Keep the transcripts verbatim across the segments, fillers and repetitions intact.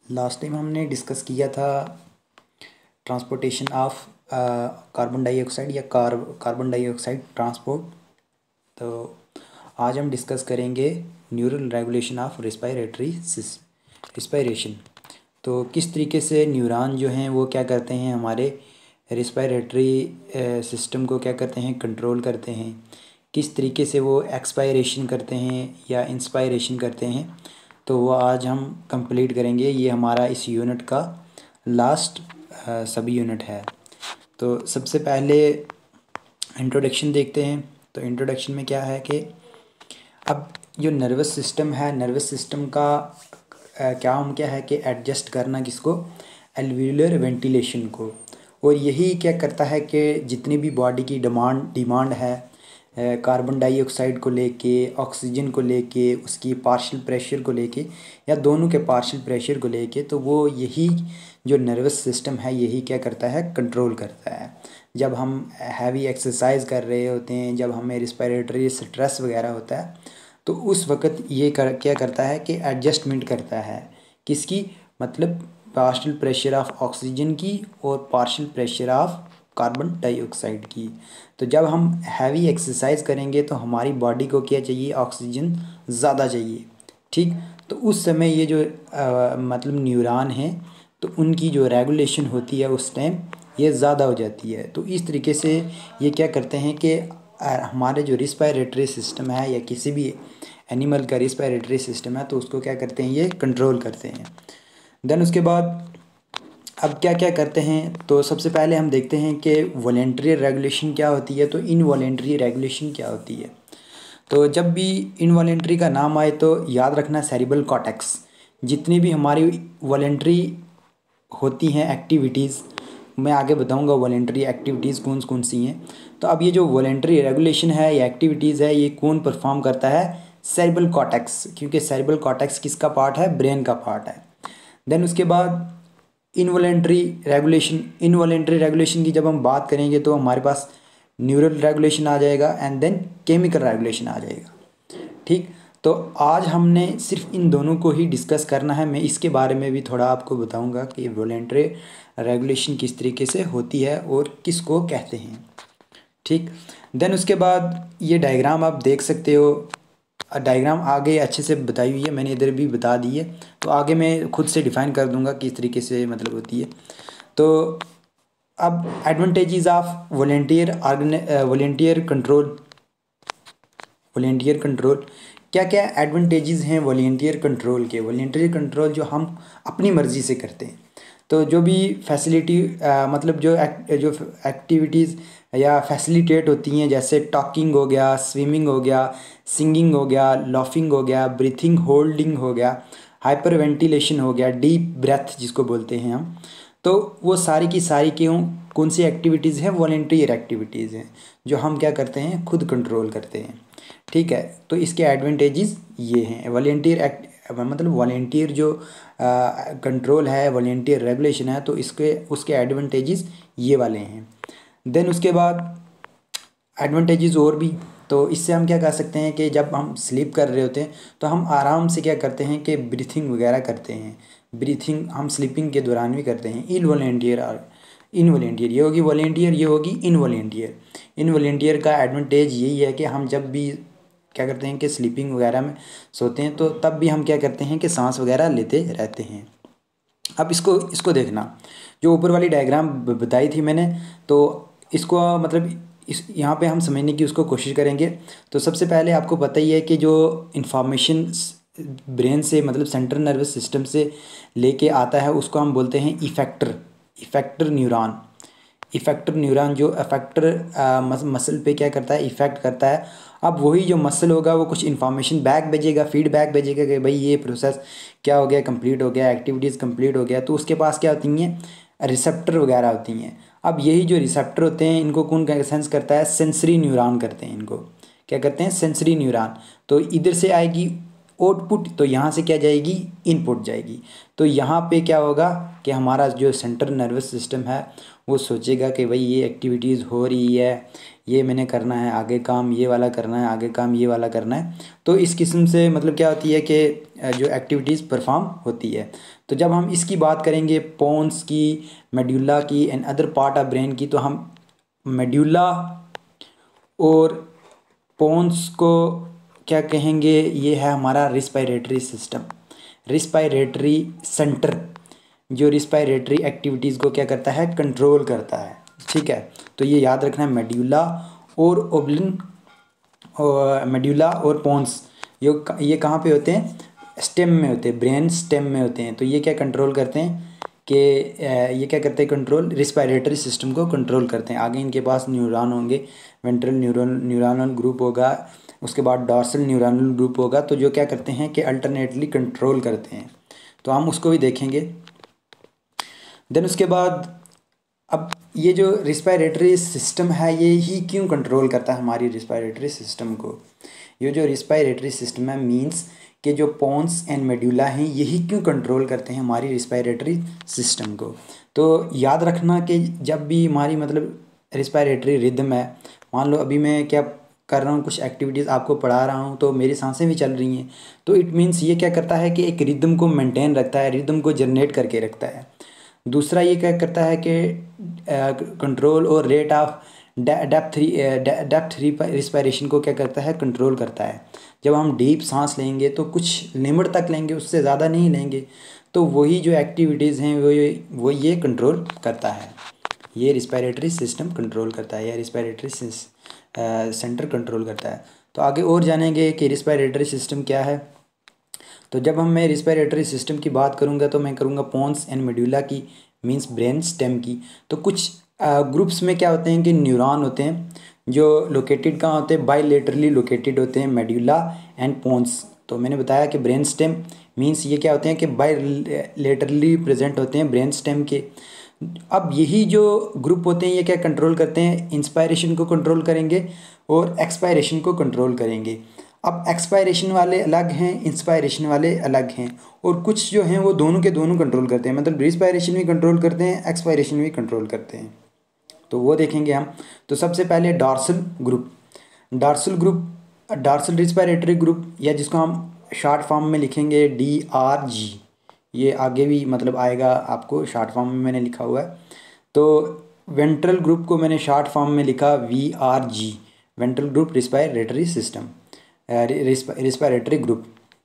Last time हमने discuss किया था ट्रांसपोर्टेशन ऑफ कार्बन डाइऑक्साइड या कार कार्बन डाइऑक्साइड ट्रांसपोर्ट। तो आज हम डिस्कस करेंगे neural regulation of respiratory respiration. तो किस तरीके से न्यूरॉन जो हैं वो क्या करते हैं, हमारे रेस्पिरेटरी सिस्टम को क्या करते हैं, कंट्रोल करते हैं। किस तरीके से वो एक्सपायरेशन करते हैं या इंस्पायरेशन करते हैं, तो वो आज हम कंप्लीट करेंगे। ये हमारा इस यूनिट का लास्ट सब यूनिट है। तो सबसे पहले इंट्रोडक्शन देखते हैं। तो इंट्रोडक्शन में क्या है कि अब जो नर्वस सिस्टम है, नर्वस सिस्टम का आ, क्या हम क्या है कि एडजस्ट करना किसको, एल्वियुलर वेंटिलेशन को। और यही क्या करता है कि जितनी भी बॉडी की डिमांड डिमांड है कार्बन डाइऑक्साइड को लेके, ऑक्सीजन को लेके, उसकी पार्शियल प्रेशर को लेके या दोनों के पार्शियल प्रेशर को लेके, तो वो यही जो नर्वस सिस्टम है यही क्या करता है, कंट्रोल करता है। जब हम हैवी एक्सरसाइज कर रहे होते हैं, जब हमें रिस्पिरेटरी स्ट्रेस वगैरह होता है, तो उस वक़्त ये कर क्या करता है कि एडजस्टमेंट करता है। किसकी, मतलब पार्शियल प्रेशर ऑफ ऑक्सीजन की और partial pressure of carbon dioxide की। तो जब हम हैवी एक्सरसाइज करेंगे तो हमारी बॉडी को क्या चाहिए, ऑक्सीजन ज़्यादा चाहिए। ठीक, तो उस समय ये जो आ, मतलब न्यूरॉन हैं, तो उनकी जो रेगुलेशन होती है उस टाइम ये ज़्यादा हो जाती है। तो इस तरीके से ये क्या करते हैं कि हमारे जो रिस्पायरेटरी सिस्टम है या किसी भी एनिमल का रिस्पायरेटरी सिस्टम है, तो उसको क्या करते हैं, ये कंट्रोल करते हैं। देन उसके बाद अब क्या क्या करते हैं, तो सबसे पहले हम देखते हैं कि वॉलेंट्री रेगुलेशन क्या होती है, तो इनवॉलेंट्री रेगुलेशन क्या होती है। तो जब भी इनवॉलेंट्री का नाम आए तो याद रखना सेरिब्रल कॉर्टेक्स। जितनी भी हमारी वॉलेंट्री होती हैं एक्टिविटीज़, मैं आगे बताऊंगा वॉलेंट्री एक्टिविटीज़ कौन कौन सी हैं। तो अब ये जो वॉलेंट्री रेगुलेशन है या एक्टिविटीज़ है, ये कौन परफॉर्म करता है, सेरिब्रल कॉर्टेक्स, क्योंकि सेरिब्रल कॉर्टेक्स किसका पार्ट है, ब्रेन का पार्ट है। देन उसके बाद इनवॉलेंट्री रेगुलेशन, इनवॉलेंट्री रेगुलेशन की जब हम बात करेंगे तो हमारे पास न्यूरल रेगुलेशन आ जाएगा एंड देन केमिकल रेगुलेशन आ जाएगा। ठीक, तो आज हमने सिर्फ इन दोनों को ही डिस्कस करना है। मैं इसके बारे में भी थोड़ा आपको बताऊंगा कि वॉलेंट्री रेगुलेशन किस तरीके से होती है और किसको कहते हैं। ठीक, देन उसके बाद ये डायग्राम आप देख सकते हो। डायग्राम आगे अच्छे से बताई हुई है, मैंने इधर भी बता दी है, तो आगे मैं खुद से डिफ़ाइन कर दूंगा किस तरीके से मतलब होती है। तो अब advantages of voluntary voluntary control, voluntary control क्या क्या एडवांटेजेस हैं वॉलेंटियर कंट्रोल के। वॉलेंटियर कंट्रोल जो हम अपनी मर्ज़ी से करते हैं, तो जो भी फैसिलिटी मतलब जो एक, जो एक्टिविटीज़ या फैसिलिटेट होती हैं, जैसे टॉकिंग हो गया, स्विमिंग हो गया, सिंगिंग हो गया, लाफिंग हो गया, ब्रीथिंग होल्डिंग हो गया, हाइपर वेंटिलेशन हो गया, डीप ब्रेथ जिसको बोलते हैं हम, तो वो सारी की सारी क्यों कौन सी एक्टिविटीज़ हैं, वॉलेंटियर एक्टिविटीज़ हैं जो हम क्या करते हैं, खुद कंट्रोल करते हैं। ठीक है, तो इसके एडवांटेजेस ये हैं। वॉलेंटियर एक्ट मतलब वॉलेंटियर जो कंट्रोल है, वॉलेंटियर रेगुलेशन है, तो इसके उसके एडवांटेजेस ये वाले हैं। देन उसके बाद एडवांटेजेस और भी, तो इससे हम क्या कर सकते हैं कि जब हम स्लीप कर रहे होते हैं तो हम आराम से क्या करते हैं कि ब्रीथिंग वगैरह करते हैं। ब्रीथिंग हम स्लीपिंग के दौरान भी करते हैं। इन वॉलेंटियर और इन वॉलेंटियर ये होगी वॉलेंटियर, ये होगी इन वॉलेंटियर। इन वॉलेंटियर का एडवांटेज यही है कि हम जब भी क्या करते हैं कि स्लीपिंग वगैरह में सोते हैं, तो तब भी हम क्या करते हैं कि सांस वगैरह लेते रहते हैं। अब इसको इसको देखना, जो ऊपर वाली डायग्राम बताई थी मैंने, तो इसको मतलब इस यहाँ पे हम समझने की उसको कोशिश करेंगे। तो सबसे पहले आपको पता ही है कि जो इन्फॉर्मेशन ब्रेन से मतलब सेंट्रल नर्वस सिस्टम से लेके आता है उसको हम बोलते हैं effector, effector neuron. Effector neuron जो इफेक्टर मसल पे क्या करता है, इफेक्ट करता है। अब वही जो मसल होगा वो कुछ इन्फॉर्मेशन बैक भेजेगा, फीडबैक भेजेगा कि भाई ये प्रोसेस क्या हो गया, कंप्लीट हो गया, एक्टिविटीज़ कंप्लीट हो गया। तो उसके पास क्या होती हैं, रिसेप्टर वगैरह होती हैं। अब यही जो रिसेप्टर होते हैं इनको कौन सेंस करता है, सेंसरी न्यूरॉन करते हैं इनको। क्या करते हैं, सेंसरी न्यूरॉन। तो इधर से आएगी आउटपुट, तो यहाँ से क्या जाएगी, इनपुट जाएगी। तो यहाँ पे क्या होगा कि हमारा जो सेंट्रल नर्वस सिस्टम है वो सोचेगा कि भाई ये एक्टिविटीज़ हो रही है, ये मैंने करना है, आगे काम ये वाला करना है, आगे काम ये वाला करना है। तो इस किस्म से मतलब क्या होती है कि जो एक्टिविटीज़ परफॉर्म होती है। तो जब हम इसकी बात करेंगे पोन्स की, मेड्यूला की and other part of brain की, तो हम मेड्यूला और पोन्स को क्या कहेंगे, ये है हमारा रिस्पायरेटरी सिस्टम, रिस्पायरेटरी सेंटर, जो रिस्पायरेटरी एक्टिविटीज़ को क्या करता है, कंट्रोल करता है। ठीक है, तो ये याद रखना है, मेड्यूला और ओब्लिन, मेड्यूला और पोन्स ये ये कहाँ पे होते हैं, स्टेम में होते हैं, ब्रेन स्टेम में होते हैं। तो ये क्या कंट्रोल करते हैं कि ये क्या करते हैं, कंट्रोल रिस्पायरेटरी सिस्टम को कंट्रोल करते हैं। आगे इनके पास न्यूरॉन होंगे, वेंट्रल न्यूरॉन न्यूरॉनल ग्रुप होगा, उसके बाद डॉर्सल न्यूरॉनल ग्रुप होगा, तो जो क्या करते हैं कि अल्टरनेटली कंट्रोल करते हैं। तो हम उसको भी देखेंगे। देन उसके बाद अब ये जो रिस्पायरेटरी सिस्टम है ये ही क्यों कंट्रोल करता है हमारी रिस्पायरेटरी सिस्टम को। ये जो रिस्पायरेटरी सिस्टम है मींस कि जो पोन्स एंड मेड्यूला हैं यही क्यों कंट्रोल करते हैं हमारी रिस्पायरेटरी सिस्टम को। तो याद रखना कि जब भी हमारी मतलब रिस्पायरेटरी रिदम है, मान लो अभी मैं क्या कर रहा हूँ, कुछ एक्टिविटीज़ आपको पढ़ा रहा हूँ तो मेरी सांसें भी चल रही हैं, तो इट मीन्स ये क्या करता है कि एक रिदम को मेंटेन रखता है, रिदम को जनरेट करके रखता है। दूसरा ये क्या करता है कि कंट्रोल और rate of depth depth respiration को क्या करता है, कंट्रोल करता है। जब हम डीप सांस लेंगे तो कुछ लिमिट तक लेंगे, उससे ज़्यादा नहीं लेंगे। तो वही जो एक्टिविटीज़ हैं वो ये वो ये कंट्रोल करता है, ये रिस्पायरेटरी सिस्टम कंट्रोल करता है, या रिस्पायरेटरी सेंटर कंट्रोल करता है। तो आगे और जानेंगे कि रिस्पायरेटरी सिस्टम क्या है। तो जब हम मैं रिस्पायरेटरी सिस्टम की बात करूंगा तो मैं करूंगा पोन्स एंड मेड्यूला की, मींस ब्रेन स्टेम की। तो कुछ ग्रुप्स में क्या होते हैं कि न्यूरॉन होते हैं जो लोकेटेड कहाँ होते हैं, बायलेटरली लोकेटेड होते हैं, मेड्यूला एंड पोन्स। तो मैंने बताया कि ब्रेन स्टेम मींस ये क्या होते हैं कि बायलेटरली प्रेजेंट होते हैं ब्रेन स्टेम के। अब यही जो ग्रुप होते हैं ये क्या कंट्रोल करते हैं, इंस्पायरेशन को कंट्रोल करेंगे और एक्सपायरेशन को कंट्रोल करेंगे। अब एक्सपायरेशन वाले अलग हैं, इंस्पायरेशन वाले अलग हैं, और कुछ जो हैं वो दोनों के दोनों कंट्रोल करते हैं, मतलब रिस्पायरेशन भी कंट्रोल करते हैं, एक्सपायरेशन भी कंट्रोल करते हैं। तो वो देखेंगे हम। तो सबसे पहले dorsal group, dorsal group dorsal respiratory group, या जिसको हम शॉर्ट फॉर्म में लिखेंगे डी आर जी, ये आगे भी मतलब आएगा आपको, शॉर्ट फॉर्म में मैंने लिखा हुआ है। तो वेंट्रल ग्रुप को मैंने शॉर्ट फॉर्म में लिखा V R G, ventral group respiratory system, respiratory group.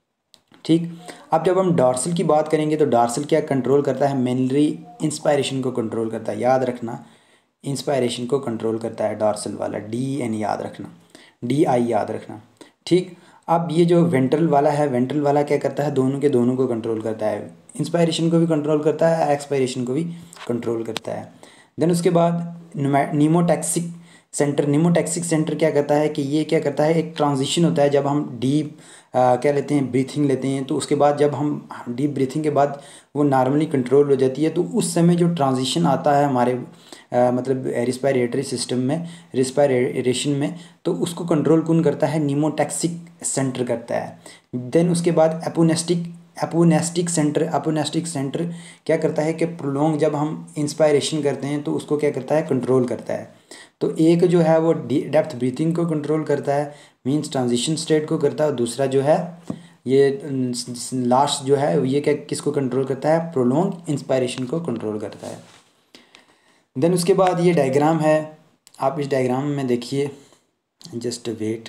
ठीक, अब जब हम डॉर्सल की बात करेंगे तो डॉर्सल क्या कंट्रोल करता है, मेनली इंस्पायरेशन को कंट्रोल करता है। याद रखना, इंस्पायरेशन को कंट्रोल करता है डॉर्सल वाला, डी एन याद रखना, डी आई याद रखना। ठीक, अब ये जो वेंट्रल वाला है, वेंट्रल वाला क्या करता है, दोनों के दोनों को कंट्रोल करता है, इंस्पायरेशन को भी कंट्रोल करता है, एक्सपायरेशन को भी कंट्रोल करता है। देन उसके बाद नीमोटैक्सिक सेंटर, नीमोटैक्सिक सेंटर क्या करता है कि ये क्या करता है, एक ट्रांजिशन होता है जब हम डीप क्या लेते हैं, ब्रीथिंग लेते हैं, तो उसके बाद जब हम डीप ब्रीथिंग के बाद वो नॉर्मली कंट्रोल हो जाती है, तो उस समय जो ट्रांजिशन आता है हमारे आ, मतलब रिस्पायरेटरी सिस्टम में, रिस्पायरेशन में, तो उसको कंट्रोल कौन करता है, नीमोटैक्सिक सेंटर करता है। देन उसके बाद एपोनेस्टिक एपोनेस्टिक सेंटर, एपोनेस्टिक सेंटर क्या करता है कि प्रोलॉन्ग जब हम इंस्पायरेशन करते हैं तो उसको क्या करता है, कंट्रोल करता है। तो एक जो है वो डेप्थ ब्रीथिंग को कंट्रोल करता है, मींस ट्रांजिशन स्टेट को करता है, और दूसरा जो है ये लास्ट जो है ये क्या किसको कंट्रोल करता है, प्रोलॉन्ग इंस्पायरेशन को कंट्रोल करता है। देन उसके बाद ये डायग्राम है, आप इस डायग्राम में देखिए, जस्ट वेट,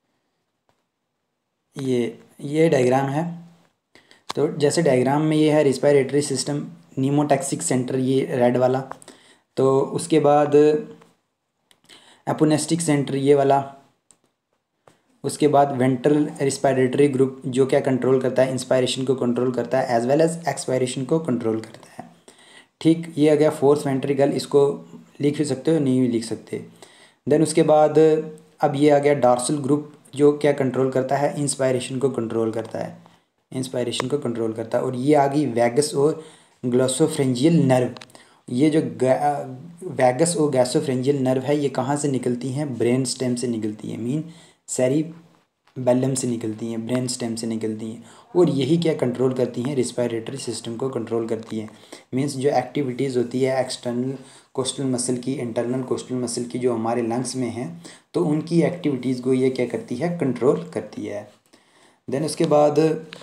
ये ये डायग्राम है। तो जैसे डायग्राम में ये है रिस्पायरेटरी सिस्टम, नीमोटैक्सिक सेंटर ये रेड वाला, तो उसके बाद एपोनेस्टिक सेंटर ये वाला, उसके बाद वेंट्रल रिस्पायरेटरी ग्रुप जो क्या कंट्रोल करता है, इंस्पायरेशन को कंट्रोल करता है एज वेल एज एक्सपायरेशन को कंट्रोल करता है। ठीक, ये आ गया फोर्थ वेंट्रिकल, इसको लिख भी सकते हो, नहीं भी लिख सकते। देन उसके बाद अब ये आ गया डॉर्सल ग्रुप जो क्या कंट्रोल करता है, इंस्पायरेशन को कंट्रोल करता है, इंस्पायरेशन को कंट्रोल करता है। और ये आ गई वैगस और ग्लोसोफ्रेंजियल नर्व, ये जो वैगस और ग्लोसोफ्रेंजियल नर्व है ये कहाँ से निकलती हैं, ब्रेन स्टेम से निकलती है, मीन सेरी बेलम से निकलती हैं, ब्रेन स्टेम से निकलती हैं, और यही क्या कंट्रोल करती हैं, रिस्पायरेटरी सिस्टम को कंट्रोल करती हैं। मीन्स जो एक्टिविटीज़ होती है एक्सटर्नल कोस्टल मसल की, इंटरनल कोस्टल मसल की जो हमारे लंग्स में हैं, तो उनकी एक्टिविटीज़ को ये क्या करती है, कंट्रोल करती है। देन उसके बाद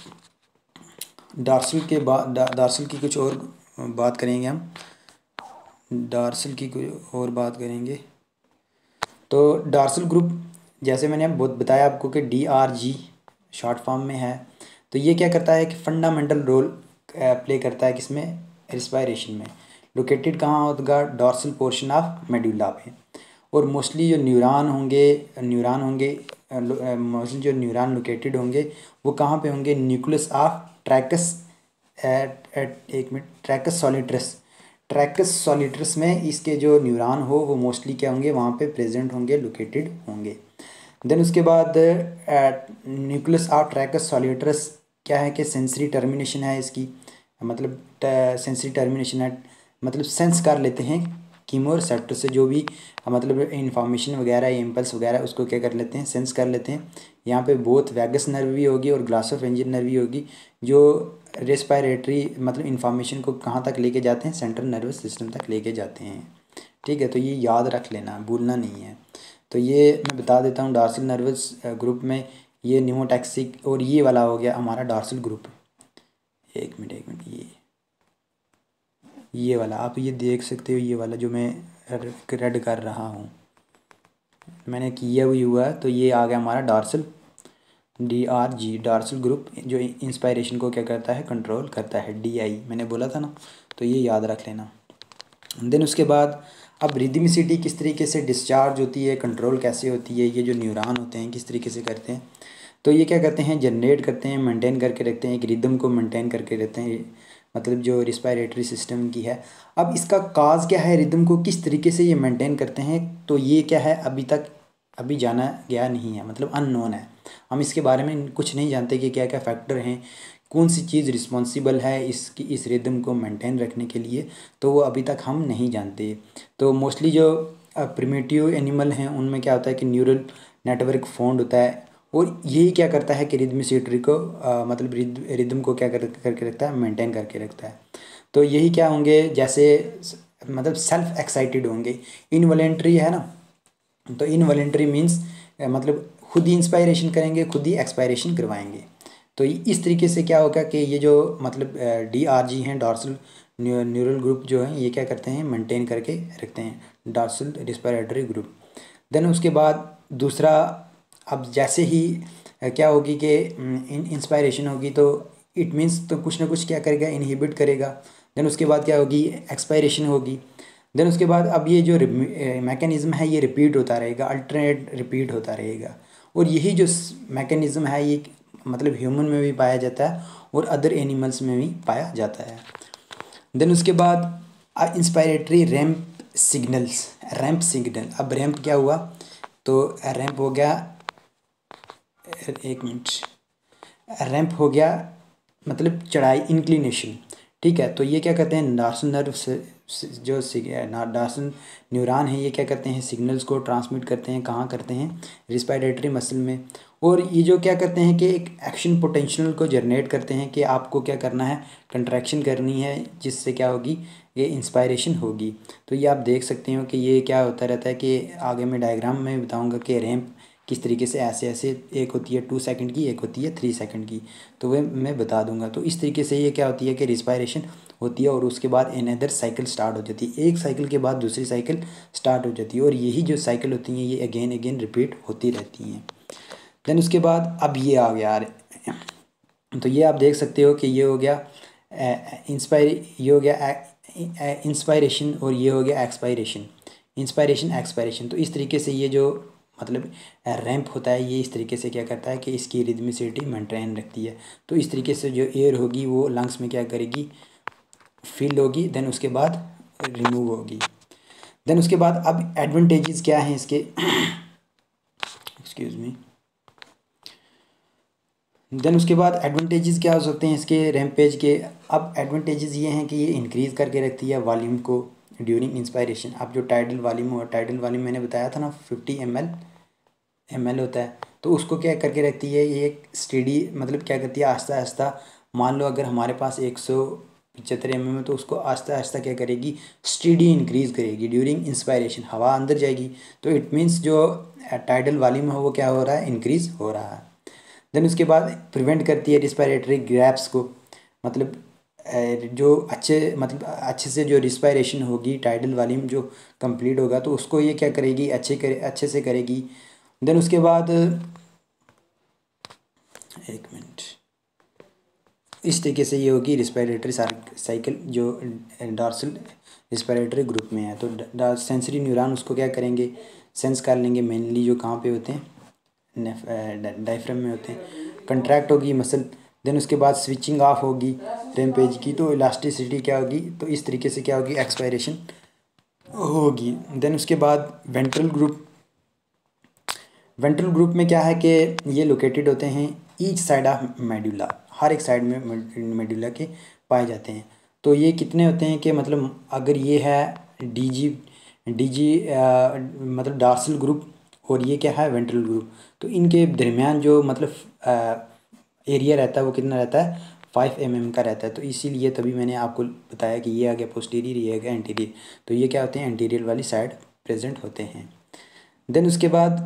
डार्सल के बाद डार्सल की कुछ और बात करेंगे हम, डार्सल की कुछ और बात करेंगे। तो डार्सल ग्रुप जैसे मैंने बहुत बताया आपको कि D R G short form में है, तो ये क्या करता है कि फंडामेंटल रोल प्ले करता है किसमें, रिस्पायरेशन में। लोकेटेड कहाँ होगा, डॉर्सल पोर्शन ऑफ मेडुला पे। और मोस्टली जो न्यूरॉन होंगे न्यूरॉन होंगे मोस्टली जो न्यूरॉन लोकेटेड होंगे वो कहाँ पे होंगे, न्यूक्लियस ऑफ ट्रैकस एट एट एक minute tractus solitarius tractus solitarius में इसके जो न्यूरॉन हो वो मोस्टली क्या होंगे, वहाँ पे प्रेजेंट होंगे, लोकेटेड होंगे। देन उसके बाद न्यूक्लियस ऑफ ट्रैकस सॉलिटरस क्या है कि सेंसरी टर्मिनेशन है इसकी, मतलब सेंसरी टर्मिनेशन है, मतलब सेंस कर लेते हैं कीमो रिसेप्टर से जो भी मतलब इंफॉर्मेशन वगैरह इम्पल्स वगैरह उसको क्या कर लेते हैं, सेंस कर लेते हैं। यहाँ पे बोथ वैगस नर्व भी होगी और ग्लॉसोफेरिंजियल नर्व भी होगी जो रेस्पायरेटरी मतलब इंफॉर्मेशन को कहाँ तक लेके जाते हैं, सेंट्रल नर्वस सिस्टम तक लेके जाते हैं। ठीक है, तो ये याद रख लेना, भूलना नहीं है। तो ये मैं बता देता हूँ, डार्सल नर्वस ग्रुप में ये न्यूमोटैक्सिक, और ये वाला हो गया हमारा डार्सल ग्रुप। एक मिनट एक मिनट ये ये वाला आप ये देख सकते हो, ये वाला जो मैं रेड कर रहा हूँ मैंने किया हुई हुआ है, तो ये आ गया हमारा dorsal D R G dorsal group जो इंस्पायरेशन को क्या करता है, कंट्रोल करता है। डी आई मैंने बोला था ना, तो ये याद रख लेना। देन उसके बाद अब रिदमिसिटी किस तरीके से डिस्चार्ज होती है, कंट्रोल कैसे होती है, ये जो न्यूरॉन होते हैं किस तरीके से करते हैं, तो ये क्या करते हैं, जनरेट करते हैं, मेंटेन करके रखते हैं, एक रिदम को मेंटेन करके रखते हैं, मतलब जो रिस्पायरेटरी सिस्टम की है। अब इसका काज क्या है, रिदम को किस तरीके से ये मेंटेन करते हैं, तो ये क्या है अभी तक अभी जाना गया नहीं है, मतलब अननोन है। हम इसके बारे में कुछ नहीं जानते कि क्या क्या फैक्टर हैं, कौन सी चीज़ रिस्पॉन्सिबल है इसकी इस रिदम को मेंटेन रखने के लिए, तो वो अभी तक हम नहीं जानते। तो मोस्टली जो प्रिमिटिव एनिमल हैं उनमें क्या होता है कि न्यूरल नेटवर्क फॉर्म्ड होता है, और यही क्या करता है कि रिदमिसिटी को आ, मतलब रिदम को क्या कर करके रखता है, मेंटेन करके रखता है। तो यही क्या होंगे, जैसे मतलब सेल्फ एक्साइटेड होंगे, इनवॉलेंट्री है ना, तो इनवॉलेंट्री मीन्स मतलब खुद ही इंस्पायरेशन करेंगे, खुद ही एक्सपायरेशन करवाएंगे। तो इस तरीके से क्या होगा कि ये जो मतलब डी आर जी हैं डॉर्सल न्यूरल ग्रुप जो है ये क्या करते हैं, मेंटेन करके रखते हैं डॉर्सल रिस्पायरेटरी ग्रुप। देन उसके बाद दूसरा, अब जैसे ही क्या होगी कि इंस्पायरेशन होगी तो इट मीन्स तो कुछ ना कुछ क्या करेगा, इनहिबिट करेगा। देन उसके बाद क्या होगी, एक्सपायरेशन होगी। देन उसके बाद अब ये जो मैकेनिज़्म है ये रिपीट होता रहेगा, अल्टरनेट रिपीट होता रहेगा, और यही जो मैकेनिज़्म है ये मतलब ह्यूमन में भी पाया जाता है और अदर एनिमल्स में भी पाया जाता है। देन उसके बाद inspiratory ramp signals, ramp signal. अब रैंप क्या हुआ, तो रैंप हो गया, एक मिनट रैंप हो गया मतलब चढ़ाई, इंक्लिनेशन। ठीक है, तो ये क्या कहते हैं, डार्सल नर्व से जो डार्सल न्यूरॉन है ये क्या करते हैं, सिग्नल्स को ट्रांसमिट करते हैं, कहाँ करते हैं, रिस्पायरेटरी मसल में। और ये जो क्या करते हैं कि एक एक्शन पोटेंशियल को जनरेट करते हैं कि आपको क्या करना है, कंट्रैक्शन करनी है, जिससे क्या होगी, ये इंस्पायरेशन होगी। तो ये आप देख सकते हो कि ये क्या होता रहता है कि आगे मैं डायग्राम में बताऊँगा कि रैंप किस तरीके से ऐसे ऐसे, एक होती है टू सेकंड की, एक होती है थ्री सेकंड की, तो वह मैं बता दूंगा। तो इस तरीके से ये क्या होती है कि रिस्पायरेशन होती है और उसके बाद अनदर साइकिल स्टार्ट हो जाती है, एक साइकिल के बाद दूसरी साइकिल स्टार्ट हो जाती है, और यही जो साइकिल होती हैं ये अगेन अगेन रिपीट होती रहती हैं। देन उसके बाद अब ये आ गया, तो ये आप देख सकते हो कि ये हो गया इंस्पायर, ये हो गया इंस्पायरेशन, और ये हो गया एक्सपायरेशन, इंस्पायरेशन एक्सपायरेशन। तो इस तरीके से ये जो मतलब रैंप होता है ये इस तरीके से क्या करता है कि इसकी रिदमिसिटी मेंटेन रखती है। तो इस तरीके से जो एयर होगी वो लंग्स में क्या करेगी, फिल होगी, देन उसके बाद रिमूव होगी। देन उसके बाद अब एडवांटेजेस क्या हैं इसके, एक्सक्यूज़ मी। देन उसके बाद एडवांटेजेस क्या हो सकते हैं इसके रैम्पेज के। अब एडवांटेजेस ये हैं कि ये इंक्रीज़ करके रखती है वॉल्यूम को ड्यूरिंग इंस्पायरेशन। अब जो टाइडल वॉल्यूम हो, टाइडल वॉल्यूम मैंने बताया था ना fifty M L M L होता है, तो तो उसको क्या करके रखती है, ये एक स्टेडी मतलब क्या करती है, आहिस्ता आहिस्ता। मान लो अगर हमारे पास एक सौ पचहत्तर एम एम है तो उसको आहिस्ता आहिस्ता क्या करेगी, स्टेडी इंक्रीज करेगी ड्यूरिंग इंस्पायरेशन, हवा अंदर जाएगी। तो इट मीन्स जो टाइडल वॉल्यूम है वो क्या हो रहा है, इंक्रीज हो रहा है। देन उसके बाद प्रिवेंट करती है रिस्पायरेटरी गैप्स को, मतलब जो अच्छे मतलब अच्छे से जो रिस्पायरेशन होगी, टाइडल वॉल्यूम जो कंप्लीट होगा तो उसको ये क्या करेगी, अच्छे करे अच्छे से करेगी। देन उसके बाद एक मिनट, इस तरीके से ये होगी रिस्पायरेटरी साइकिल जो डॉर्सल रिस्पायरेटरी ग्रुप में है। तो सेंसरी न्यूरॉन उसको क्या करेंगे, सेंस कर लेंगे, मेनली जो कहाँ पे होते हैं, डायफ्राम में होते हैं। कंट्रैक्ट होगी मसल, देन उसके बाद स्विचिंग ऑफ होगी रैम्पेज की, तो इलास्टिसिटी क्या होगी, तो इस तरीके से क्या होगी, एक्सपायरेशन होगी। देन उसके बाद वेंट्रल ग्रुप, वेंट्रल ग्रुप में क्या है कि ये लोकेटेड होते हैं ईच साइड ऑफ मेडुला, हर एक साइड में मेडुला के पाए जाते हैं। तो ये कितने होते हैं कि मतलब अगर ये है डी जी डी जी मतलब डार्सल ग्रुप और ये क्या है वेंट्रल ग्रुप, तो इनके दरमियान जो मतलब एरिया रहता है वो कितना रहता है, फाइव एम एम का रहता है। तो इसीलिए तभी मैंने आपको बताया कि ये आ गया पोस्टीरियर, ये आ गया एंटीरियर। तो ये क्या होते हैं, एंटीरियर वाली साइड प्रेजेंट होते हैं। देन उसके बाद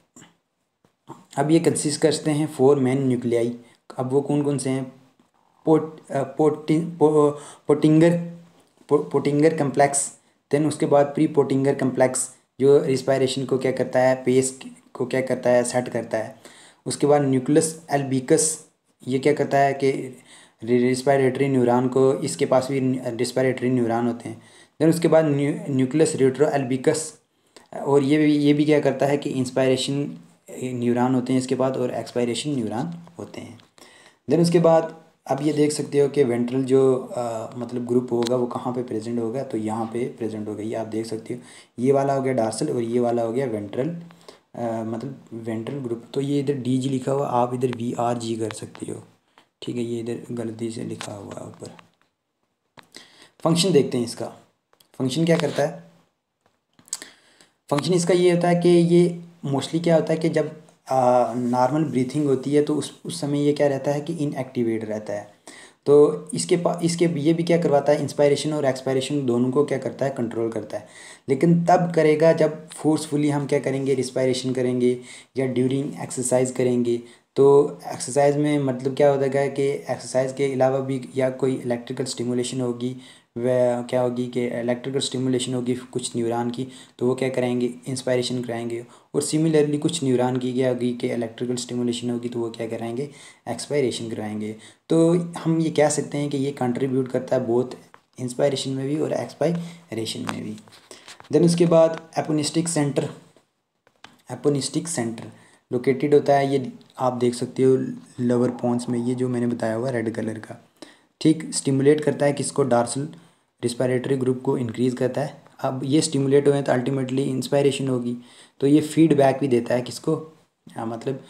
अब ये कंसिस्ट करते हैं फोर मेन न्यूक्लियाई। अब वो कौन कौन से हैं, पोट पोटिंग पो, पोटिंगर पो, पोटिंगर कम्प्लेक्स। देन उसके बाद प्री पोटिंगर कम्प्लेक्स जो रिस्पायरेशन को क्या करता है, पेस को क्या करता है, सेट करता है। उसके बाद न्यूक्लियस एल्बिकस, ये क्या करता है कि रिस्पायरेटरी न्यूरॉन को, इसके पास भी रिस्पायरेटरी न्यूरॉन होते हैं। देन उसके बाद न्यू न्यूक्लियस रेट्रो एल्बिकस, और ये भी ये भी क्या करता है कि इंस्पायरेशन न्यूरॉन होते हैं इसके बाद, और एक्सपायरेशन न्यूरॉन होते हैं। देन उसके बाद अब ये देख सकते हो कि वेंट्रल जो आ, मतलब ग्रुप होगा वो कहाँ पे प्रेजेंट होगा, तो यहाँ पे प्रेजेंट होगा। ये आप देख सकते हो, ये वाला हो गया डार्सल और ये वाला हो गया वेंट्रल, मतलब वेंट्रल ग्रुप। तो ये इधर डी जी लिखा हुआ, आप इधर वी आर जी कर सकते हो, ठीक है, ये इधर गलती से लिखा हुआ है ऊपर। फंक्शन देखते हैं इसका, फंक्शन क्या करता है। फंक्शन इसका ये होता है कि ये मोस्टली क्या होता है कि जब नॉर्मल ब्रीथिंग होती है तो उस उस समय ये क्या रहता है कि इनएक्टिवेट रहता है। तो इसके पा इसके ये भी क्या करवाता है, इंस्पायरेशन और एक्सपायरेशन दोनों को क्या करता है, कंट्रोल करता है। लेकिन तब करेगा जब फोर्सफुली हम क्या करेंगे, रिस्पायरेशन करेंगे या ड्यूरिंग एक्सरसाइज करेंगे। तो एक्सरसाइज में मतलब क्या होता है कि एक्सरसाइज के अलावा भी या कोई इलेक्ट्रिकल स्टिमुलेशन होगी, वह क्या होगी कि इलेक्ट्रिकल स्टिमुलेशन होगी कुछ न्यूरॉन की, तो वो क्या कराएंगे, इंस्पायरेशन कराएंगे। और सिमिलरली कुछ न्यूरॉन की क्या होगी कि इलेक्ट्रिकल स्टिमुलेशन होगी तो वो क्या कराएंगे, एक्सपायरेशन कराएंगे। तो हम ये कह सकते हैं कि ये कंट्रीब्यूट करता है बोथ इंस्पायरेशन में भी और एक्सपायरेशन में भी। देन उसके बाद apneustic centre, apneustic centre located होता है, ये आप देख सकते हो लोअर पोन्स में, ये जो मैंने बताया हुआ रेड कलर का, ठीक, स्टिमुलेट करता है किसको, डार्सल रिस्पायरेटरी ग्रुप को इंक्रीज़ करता है। अब ये स्टिमुलेट हुए तो अल्टीमेटली इंस्पायरेशन होगी। तो ये फीडबैक भी देता है किसको, आ, मतलब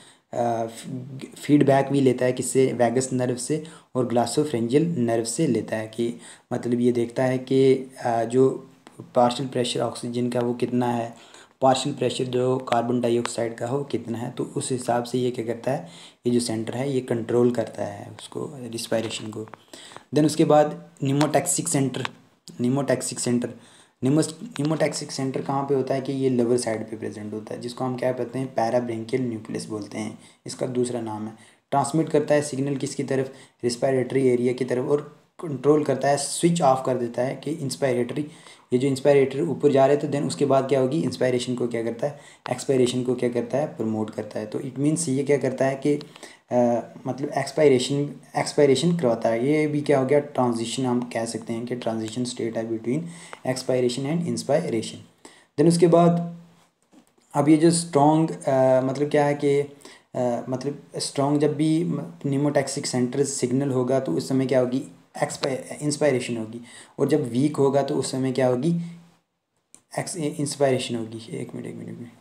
फीडबैक भी लेता है किससे, वैगस नर्व से और ग्लासोफ्रेंजियल नर्व से लेता है। कि मतलब ये देखता है कि आ, जो पार्शियल प्रेशर ऑक्सीजन का वो कितना है, पार्शियल प्रेशर जो कार्बन डाइऑक्साइड का हो कितना है, तो उस हिसाब से ये क्या करता है, ये जो सेंटर है ये कंट्रोल करता है उसको, रिस्पायरेशन को। देन उसके बाद निमोटैक्सिक सेंटर, निमोटैक्सिक सेंटर निमो निमोटैक्सिक सेंटर कहाँ पे होता है कि ये लोअर साइड पे प्रेजेंट होता है, जिसको हम क्या कहते हैं, पैराब्रेंकियल न्यूक्लियस बोलते हैं, इसका दूसरा नाम है। ट्रांसमिट करता है सिग्नल किसकी तरफ, रिस्पायरेटरी एरिया की तरफ, और कंट्रोल करता है, स्विच ऑफ कर देता है कि इंस्पायरेटरी, ये जो इंस्पायरेटरी ऊपर जा रहे हैं तो देन उसके बाद क्या होगी, इंस्पायरेशन को क्या करता है, एक्सपायरेशन को क्या करता है, प्रमोट करता है। तो इट मीन्स ये क्या करता है कि Uh, मतलब एक्सपायरेशन एक्सपायरेशन करवाता है। ये भी क्या हो गया, ट्रांजिशन हम कह सकते हैं कि ट्रांजिशन स्टेट है between expiration and inspiration. Then उसके बाद अब ये जो स्ट्रॉन्ग मतलब क्या है कि uh, मतलब स्ट्रॉन्ग जब भी निमोटैक्सिक सेंटर सिग्नल होगा तो उस समय क्या होगी, एक्सपाय इंस्पायरेशन होगी, और जब वीक होगा तो उस समय क्या होगी, एक्स इंस्पायरेशन होगी। एक मिनट एक मिनट में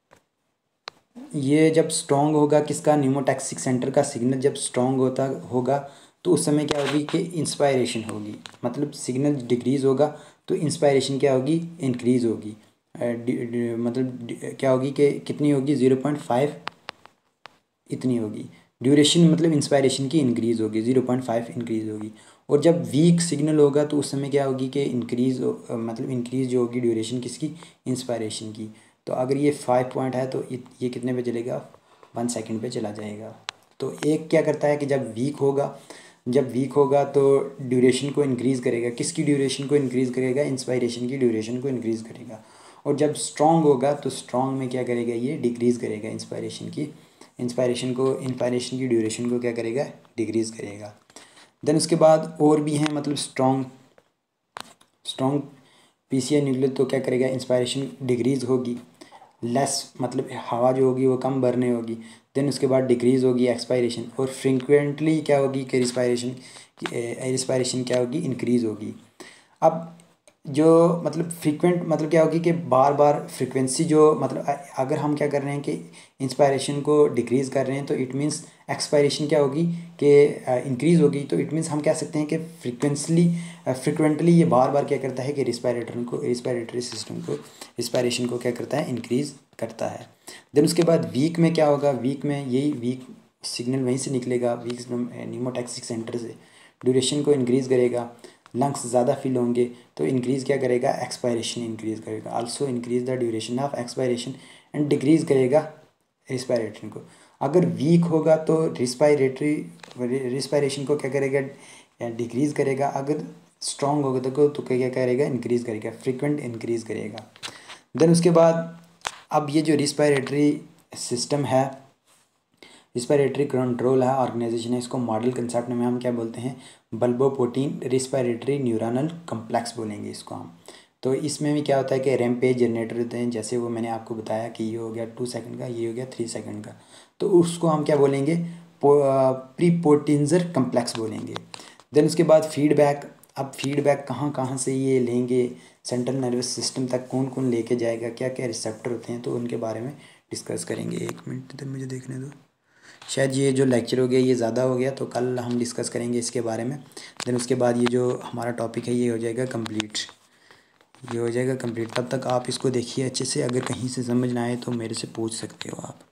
ये जब स्ट्रॉन्ग होगा किसका, निमोटैक्सिक सेंटर का सिग्नल जब स्ट्रॉन्ग होता होगा तो उस समय क्या होगी कि इंस्पायरेशन होगी, मतलब सिग्नल डिक्रीज़ होगा तो इंस्पायरेशन क्या होगी, इंक्रीज़ होगी। मतलब क्या होगी कि कितनी होगी, ज़ीरो पॉइंट फाइव इतनी होगी। ड्यूरेशन मतलब इंस्पायरेशन की इंक्रीज़ होगी, ज़ीरो पॉइंट फाइव इंक्रीज़ होगी। और जब वीक सिग्नल होगा तो उस समय क्या होगी कि इंक्रीज़ मतलब इंक्रीज़ जो होगी ड्यूरेशन किसकी, इंस्पायरेशन की। तो अगर ये फाइव पॉइंट है तो ये कितने पे चलेगा, वन सेकंड पे चला जाएगा। तो एक क्या करता है कि जब वीक होगा जब वीक होगा तो ड्यूरेशन को इंक्रीज़ करेगा, किसकी ड्यूरेशन को इंक्रीज़ करेगा, इंस्पायरेशन की ड्यूरेशन को इंक्रीज़ करेगा। और जब स्ट्रॉन्ग होगा तो स्ट्रॉन्ग में क्या करेगा, ये डिक्रीज़ करेगा इंस्पायरेशन की इंस्पायरेशन को इंस्पायरेशन की ड्यूरेशन को क्या करेगा, डिक्रीज़ करेगा। देन उसके बाद और भी हैं, मतलब स्ट्रॉन्ग स्ट्रॉन्ग पीसीआई न्यूक्लियर तो क्या करेगा, इंस्पायरेशन डिक्रीज़ होगी, लेस मतलब हवा जो होगी वो कम भरने होगी। देन उसके बाद डिक्रीज़ होगी एक्सपायरेशन, और फ्रीक्वेंटली क्या होगी कि रिस्पायरेशन रिस्पायरेशन क्या होगी, इंक्रीज़ होगी। अब जो मतलब फ्रीक्वेंट मतलब क्या होगी कि बार बार फ्रीक्वेंसी जो मतलब अगर हम क्या कर रहे हैं कि इंस्पायरेशन को डिक्रीज़ कर रहे हैं तो इट मीन्स एक्सपायरेशन क्या होगी कि इंक्रीज़ होगी। तो इट मीन्स हम कह सकते हैं कि फ्रीक्वेंसली फ्रीक्वेंटली ये बार बार क्या करता है कि रिस्पायरेटर को रिस्पायरेटरी सिस्टम को रिस्पायरेशन को क्या करता है, इंक्रीज़ करता है। देन उसके बाद वीक में क्या होगा, वीक में यही वीक सिग्नल वहीं से निकलेगा, वीक न्यूमोटैक्सिक सेंटर से ड्यूरेशन को इंक्रीज़ करेगा, लंग्स ज़्यादा फिल होंगे तो इंक्रीज़ क्या करेगा, एक्सपायरेशन इंक्रीज़ करेगा, also increase the duration of expiration and decrease करेगा रिस्पायरेटरी को। अगर वीक होगा तो रिस्पायरेटरी रिस्पायरेशन को क्या करेगा, डिक्रीज़ करेगा। अगर स्ट्रॉन्ग होगा तो तो क्या करेगा, इंक्रीज़ करेगा, फ्रीक्वेंट इंक्रीज़ करेगा। देन उसके बाद अब ये जो रिस्पायरेटरी सिस्टम है, रिस्पायरेटरी कंट्रोल है, ऑर्गेनाइजेशन है, इसको मॉडल कंसेप्ट में हम क्या बोलते हैं, बल्बोप्रोटीन रिस्पायरेटरी न्यूरॉनल कम्प्लेक्स बोलेंगे इसको हम। तो इसमें भी क्या होता है कि रैम्पेज जनरेटर होते हैं, जैसे वो मैंने आपको बताया कि ये हो गया टू सेकंड का, ये हो गया थ्री सेकंड का, तो उसको हम क्या बोलेंगे, प्रीपोटेंजर कम्प्लेक्स बोलेंगे। देन उसके बाद फीडबैक, अब फीडबैक कहाँ कहाँ से ये लेंगे, सेंट्रल नर्वस सिस्टम तक कौन कौन लेके जाएगा, क्या क्या रिसेप्टर होते हैं, तो उनके बारे में डिस्कस करेंगे। एक मिनट इधर मुझे देखने दो, शायद ये जो लेक्चर हो गया ये ज़्यादा हो गया, तो कल हम डिस्कस करेंगे इसके बारे में। देन उसके बाद ये जो हमारा टॉपिक है ये हो जाएगा कंप्लीट, ये हो जाएगा कंप्लीट। तब तक आप इसको देखिए अच्छे से, अगर कहीं से समझ ना आए तो मेरे से पूछ सकते हो आप।